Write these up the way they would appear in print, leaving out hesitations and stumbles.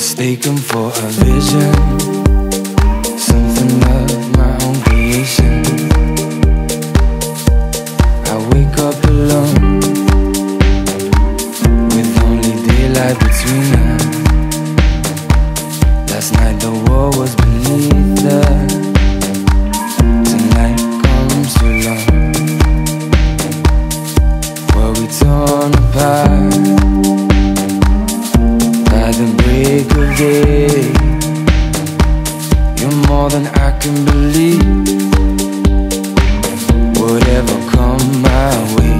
mistaken for a vision, something of my own creation. I wake up alone, with only daylight between us. Last night the war was beneath us. Tonight comes too long. Were we torn apart by the break of day? You're more than I can believe. Whatever come my way.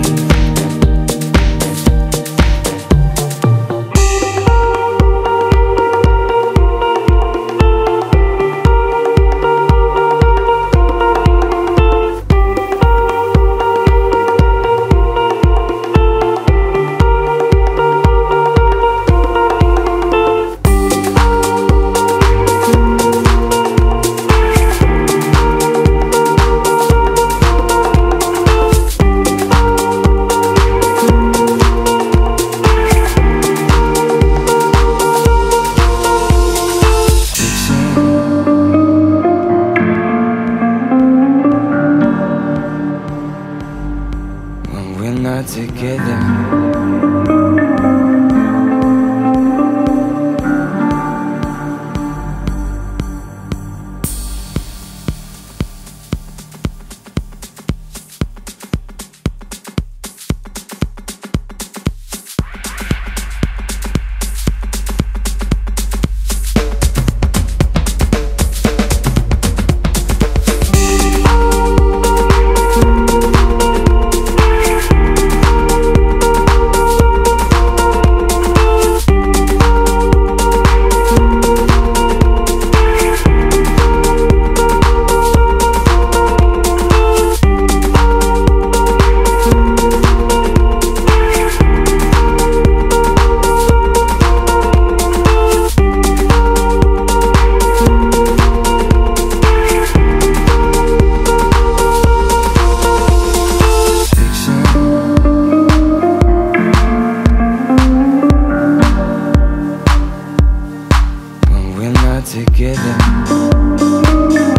We're not together. Together.